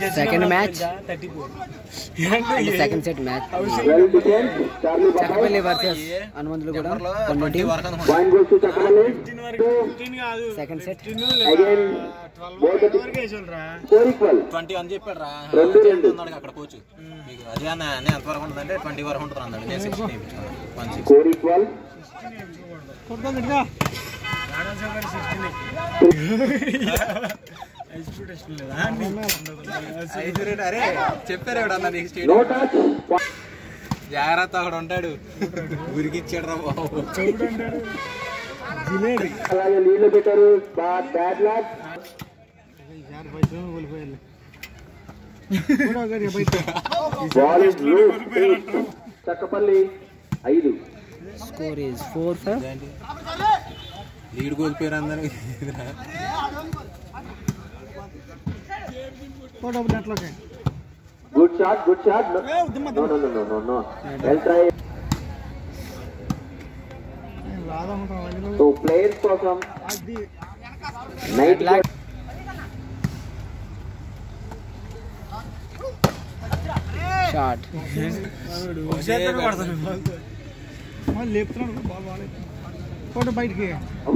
Second match second set match Chakkapalli versus Hanumanthulu కూడా second set 20 అని చెప్పాడు రా అక్కడ కోచ్ అదే అన్న ఎంతవరకు ఉంటుందంటే 20 వరకు ఉంటుంది అన్నాడు. నేను 16 అరే చెప్పారు ఎవడన్నా నీకు జాగ్రత్త అక్కడ ఉంటాడు ఉరికిచ్చాడు రా బాబు. అలాగే నీళ్ళు పెట్టారు. చక్కపల్లి 5. Score is 4-5. లీడ్ కోల్పోయారు అందరూ. Good shot. Well try. So players కోసం నైట్ షాట్ లేపుతున్నాడు బాల్ బాగాలేదు. ఫోటో బయటికి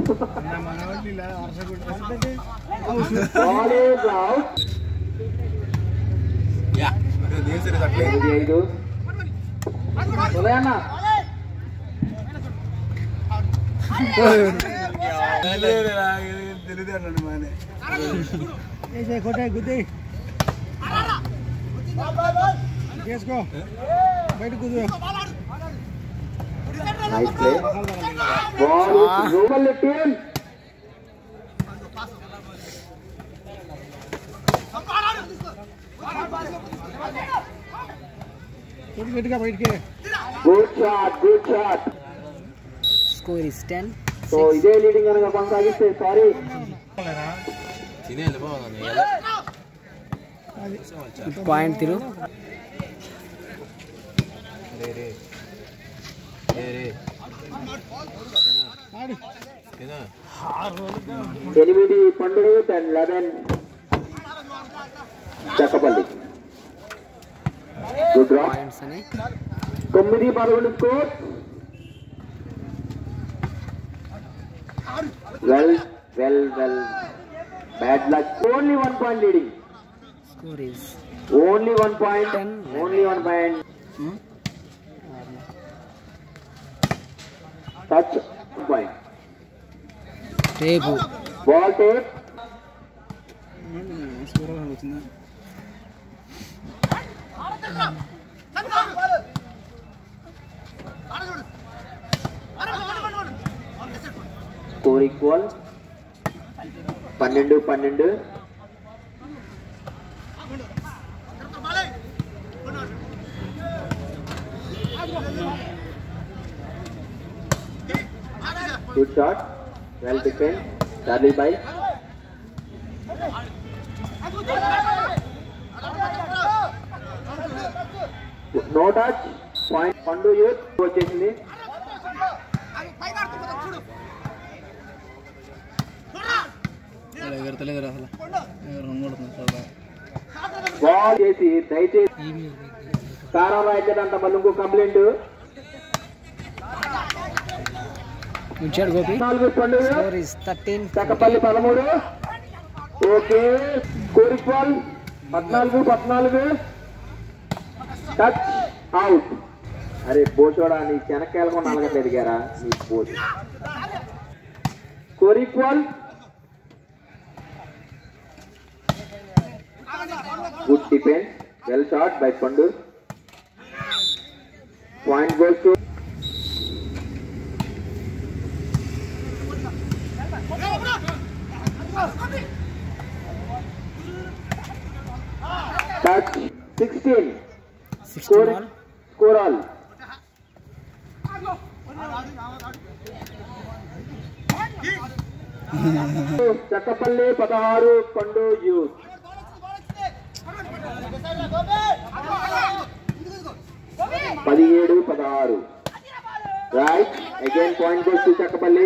కొట్టే గుద్ది చేసుకో బయట కుదు. Nice play. బాల్ టీమ్ గట్టిగా బయటికి. Good shot. Score is 10. So ఇదే లీడింగ్ కనుక కొనసాగిస్తే సారీ పాయింట్ తిరు. 8 పండుగ 11 Chakkapalli. Good draw. 9-11 score. Well bad luck. Only 1 point leading. Score is only 1 point. Only 1 point. Touch point. Tape ball tape. Score equal 12-12. Good shot. Well defend. Charlie boy. No touch. Point Pandu youth వచ్చేసింది. Ball చేసి దయచేసి కారం రాయించడంట. మళ్ళీ ఇంకో complaint. Gopi. 4 పండుగ. Score is 13. Chakkapalli 13. Okay. Score equal 14-14. Touch out. అరే బోచోడా నీ చెనక్కాయలు కూడా నలగట్లేదు గారా నీ బోచ్. Score equal. Good defence. Well shot by Pandu. Point goes to touch 16. Score all. Chakkapalli 16 Pandu youth. 17-16. Right. Again point goes to Chakkapalli.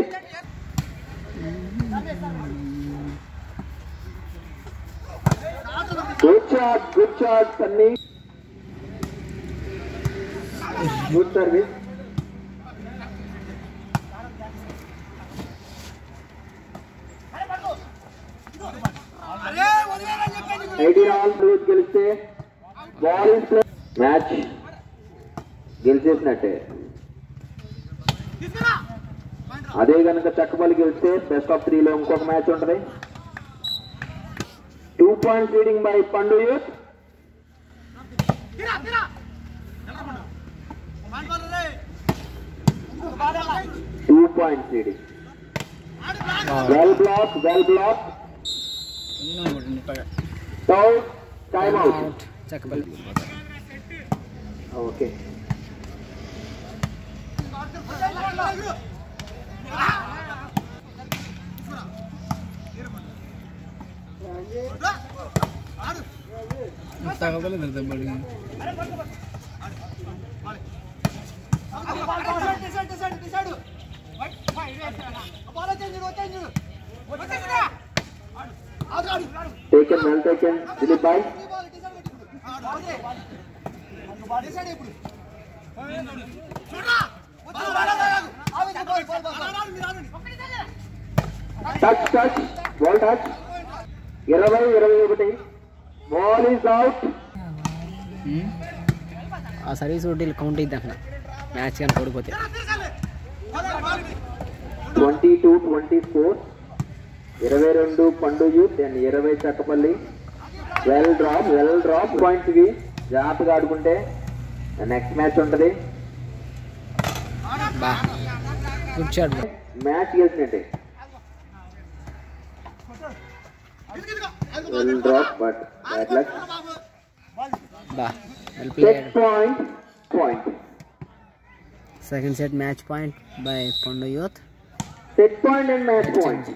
Good. Good shot, Sunny. Good service. all గెలిస్తే బాల్ ఇస్ మ్యాచ్ గెలిచేసినట్టే. అదే గనక చక్కబల్లి గెలిస్తే బెస్ట్ ఆఫ్ 3 లో ఇంకొక match ఉంటుంది. 2 points leading by Pandu Youth. 2 points leading. Well blocked. Time out. Chakkapalli. Okay. Well taken, Dilip bhai. Touch, ball touch. 20-21. Ball is out. ఆ service ఒకటి కౌంట్ అయింది అక్కడ మ్యాచ్ కానీ ఓడిపోతే. 22-24. 22 Pandu youth and 20 Chakkapalli. Well drop points కి జాగ్రత్తగా ఆడుకుంటే నెక్స్ట్ మ్యాచ్ ఉంటుంది. Good shot. మ్యాచ్ గెలిచినట్టే. Well drop but bad luck. Well played. Point. Second set match point by Pandu Youth. Set point and match point.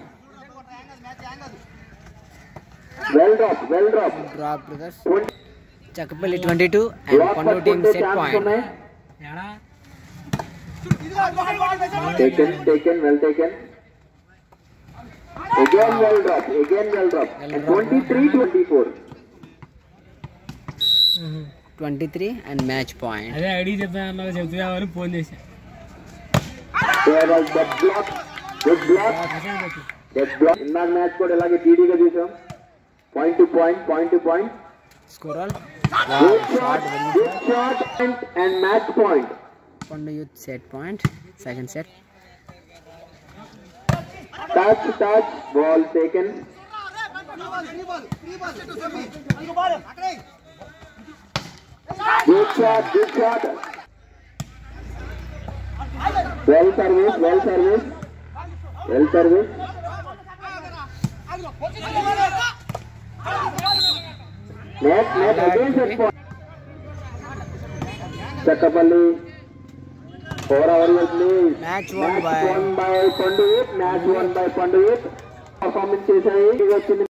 Well drop. Drop brothers. Chakapalli 22 and Pandu team set point. Taken, well taken. Again well drop. 23-24. 23 and match point. అదే ID చెప్తాను phone చేసి There was that block. Good block. ఇందాక match కూడా ఇలాగే టీడీగా చూసాం. Point to point. Score all. Good shot and match point. Pandu Youth set point. Second set. Touch, ball taken. Good shot. Well service. Net again set point. Chakapalli 4 hours lead. Match won by Pandu Youth. Performance చేశాయి.